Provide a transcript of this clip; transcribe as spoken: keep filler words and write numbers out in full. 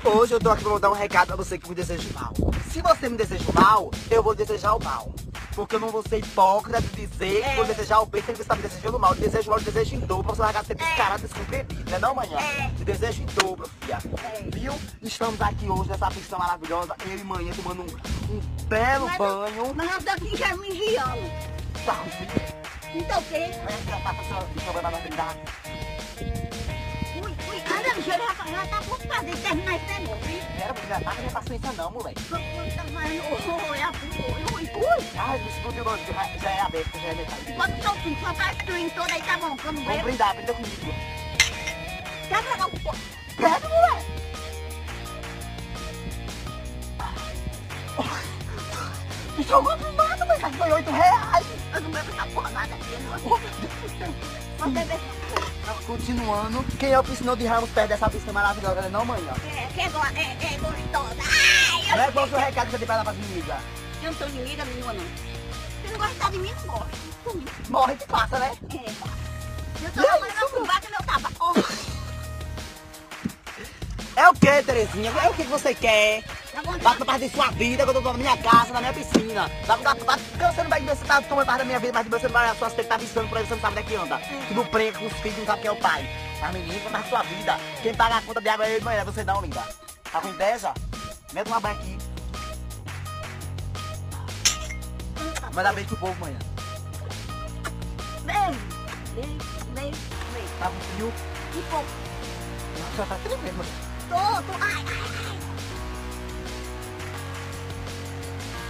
Hoje eu tô aqui pra mandar um recado pra você que me deseja o mal. Se você me deseja o mal, eu vou desejar o mal. Porque eu não vou ser hipócrita de dizer é. que vou desejar o bem, se você tá me desejando o mal. Eu desejo o mal, eu desejo em dobro, pra você largar ser descarado, descompreendido, né não, manhã? É. Te desejo em dobro, filha. É. Viu? Estamos aqui hoje nessa pista maravilhosa, eu e manhã tomando um, um belo mas banho. Eu, mas nós daqui já me enviamos. Tá, filha. Então o quê? Vai aqui, ó, passa a sua vida, vai dar uma brindada. Ui, ui, anda, já, já tá por fazer de terminar esse negócio, hein? Era, já tá com minha paciência não, moleque. Quando tá fazendo, oi, ui, ui, ui. Ai, me explodiu hoje, já, já é aberto, já é metade. Quando só tu, só tá destruindo toda aí, tá bom, quando vamos brindar, brinda comigo. Quer pegar um pouco? Pega, moleque. Me jogou pro mato, mas foi oito reais. Eu não bebo essa porra nada aqui, não. Você bebe Continuando, quem é o piscinão de Ramos perto dessa piscina maravilhosa, né não, mãe? É, que é, go é, é gostosa. Ai, eu... Não é qual o seu recado que você tem pra dar pras inimigas? Eu não sou inimiga nenhuma, não. Se não gostar de mim, não morre. Morre que passa, né? É. Eu tô tomando meu fubá que meu tava. Oh. É o que, Terezinha? É o que você quer? Vai pra parte da sua vida, que eu tô na minha casa, na minha piscina. Vai pra parte você não vai ver, você tá tomando parte da minha vida, mas você não vai, a sua você tá viciando por aí, você não sabe onde é que anda. Que não prega com os filhos, não sabe quem é o pai. A menina, vai na sua vida. Quem paga a conta de água é eu e manhã, você não, linda. Tá com inveja? Mete uma banha aqui. Manda beijo pro povo, manhã. Beijo, beijo, beijo, beijo. Tá com frio? E pouco. Já tá frio mesmo. Tô, tô, ai, ai, ai.